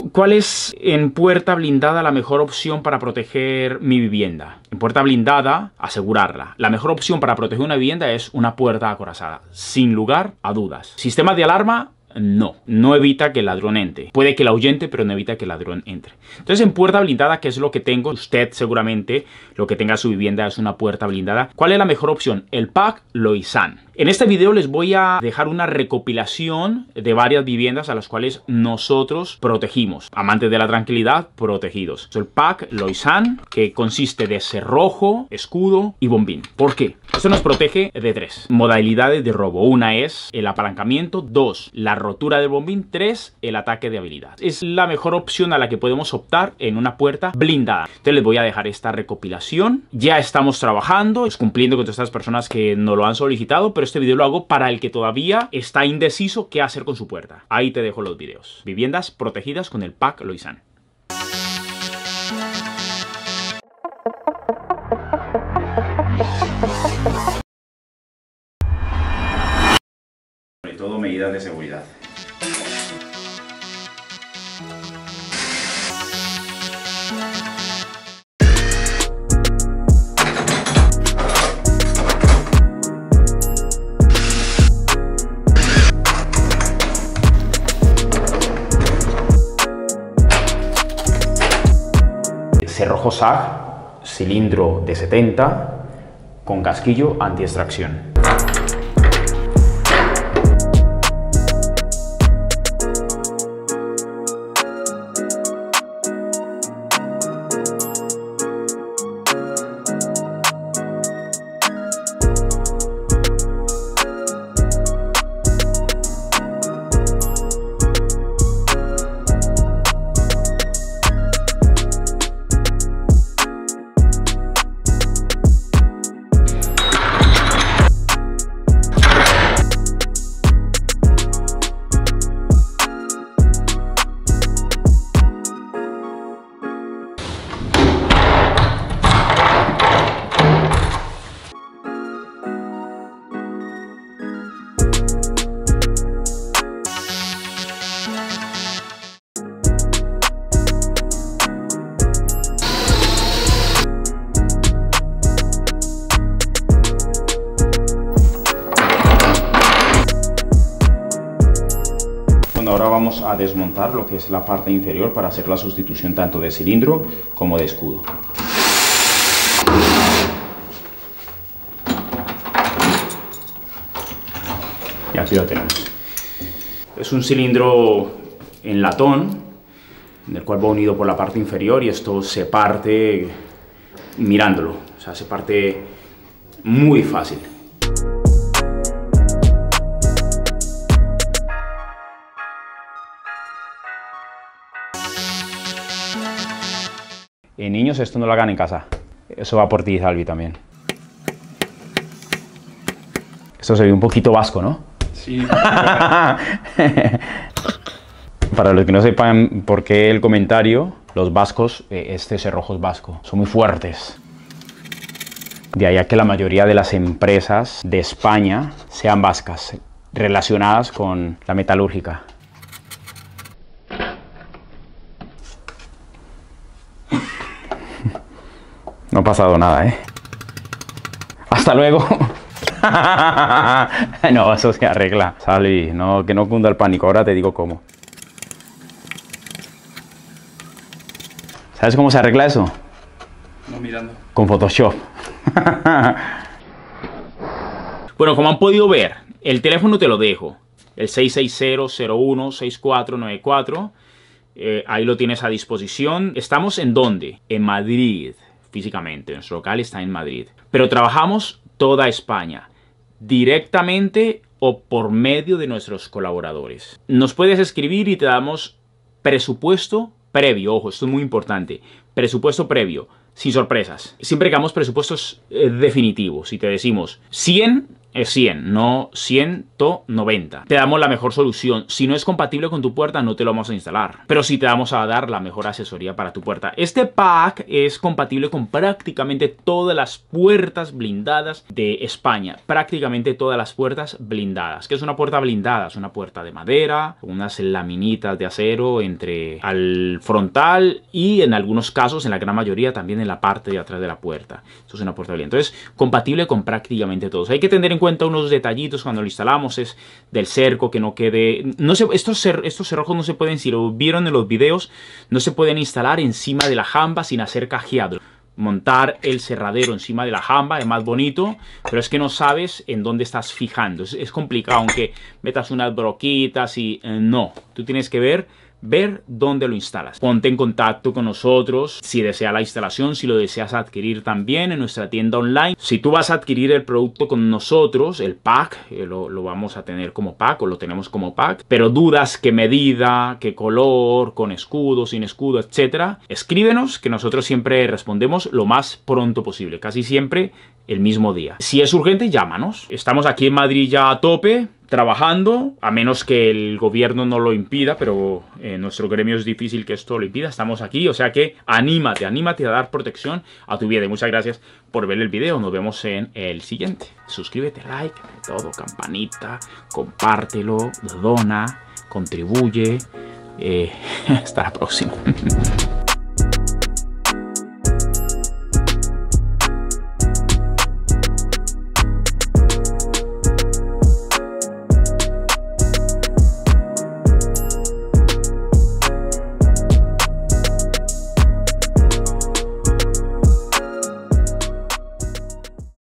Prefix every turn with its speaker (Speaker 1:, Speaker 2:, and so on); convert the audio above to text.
Speaker 1: ¿cuál es en puerta blindada la mejor opción para proteger mi vivienda? En puerta blindada, asegurarla. La mejor opción para proteger una vivienda es una puerta acorazada, sin lugar a dudas. Sistema de alarma, no evita que el ladrón entre. Puede que la ahuyente, pero no evita que el ladrón entre. Entonces, en puerta blindada, ¿qué es lo que tengo? Usted seguramente lo que tenga en su vivienda es una puerta blindada. ¿Cuál es la mejor opción? El PAC Loisan. En este video les voy a dejar una recopilación de varias viviendas a las cuales nosotros protegimos. Amantes de la tranquilidad, protegidos. El PAC Loisan, que consiste de cerrojo, escudo y bombín. ¿Por qué? Esto nos protege de 3 modalidades de robo. Una es el apalancamiento, 2, la rotura del bombín, 3, el ataque de habilidad. Es la mejor opción a la que podemos optar en una puerta blindada. Entonces les voy a dejar esta recopilación. Ya estamos trabajando, cumpliendo con todas estas personas que nos lo han solicitado, pero este video lo hago para el que todavía está indeciso qué hacer con su puerta. Ahí te dejo los videos. Viviendas protegidas con el PAC Loisan. Sobre todo medidas de seguridad. Cerrojo SAG, cilindro de 70 con casquillo anti-extracción. Ahora vamos a desmontar lo que es la parte inferior para hacer la sustitución tanto de cilindro como de escudo. Y aquí lo tenemos. Es un cilindro en latón, en el cual va unido por la parte inferior y esto se parte mirándolo. O sea, se parte muy fácil. Niños, esto no lo hagan en casa. Eso va por ti, Salvi, también. Esto se ve un poquito vasco, ¿no?
Speaker 2: Sí.
Speaker 1: Para los que no sepan por qué el comentario, los vascos, este cerrojo es vasco. Son muy fuertes. De ahí a que la mayoría de las empresas de España sean vascas, relacionadas con la metalúrgica. No ha pasado nada, ¿eh? ¡Hasta luego! No, eso se arregla. Salvi, no, que no cunda el pánico. Ahora te digo cómo. ¿Sabes cómo se arregla eso?
Speaker 2: No, mirando.
Speaker 1: Con Photoshop. Bueno, como han podido ver, el teléfono te lo dejo. El 660-01-6494. Ahí lo tienes a disposición. ¿Estamos en dónde? En Madrid. Físicamente, nuestro local está en Madrid, pero trabajamos toda España, directamente o por medio de nuestros colaboradores. Nos puedes escribir y te damos presupuesto previo, ojo, esto es muy importante, presupuesto previo, sin sorpresas. Siempre que hagamos presupuestos definitivos, si te decimos 100 es 100, no 190. Te damos la mejor solución. Si no es compatible con tu puerta, no te lo vamos a instalar. Pero sí te vamos a dar la mejor asesoría para tu puerta. Este pack es compatible con prácticamente todas las puertas blindadas de España. Prácticamente todas las puertas blindadas. ¿Qué es una puerta blindada? Es una puerta de madera, con unas laminitas de acero entre al frontal y en algunos casos, en la gran mayoría, también en la parte de atrás de la puerta. Esto es una puerta blindada. Entonces, compatible con prácticamente todos. Hay que tener en cuenta unos detallitos cuando lo instalamos, es del cerco, que no quede... No se, estos cerrojos no se pueden, si lo vieron en los videos, no se pueden instalar encima de la jamba sin hacer cajeado. Montar el cerradero encima de la jamba es más bonito, pero es que no sabes en dónde estás fijando. Es complicado, aunque metas unas broquitas y... no, tú tienes que ver dónde lo instalas. Ponte en contacto con nosotros si deseas la instalación, si lo deseas adquirir también en nuestra tienda online. Si tú vas a adquirir el producto con nosotros, el pack, lo vamos a tener como pack o lo tenemos como pack, pero dudas qué medida, qué color, con escudo, sin escudo, etcétera, escríbenos que nosotros siempre respondemos lo más pronto posible, casi siempre el mismo día. Si es urgente, llámanos. Estamos aquí en Madrid ya a tope, trabajando, a menos que el gobierno no lo impida, pero en nuestro gremio es difícil que esto lo impida. Estamos aquí, o sea que anímate a dar protección a tu vida. Y muchas gracias por ver el video. Nos vemos en el siguiente. Suscríbete, like, todo, campanita, compártelo, dona, contribuye. Hasta la próxima.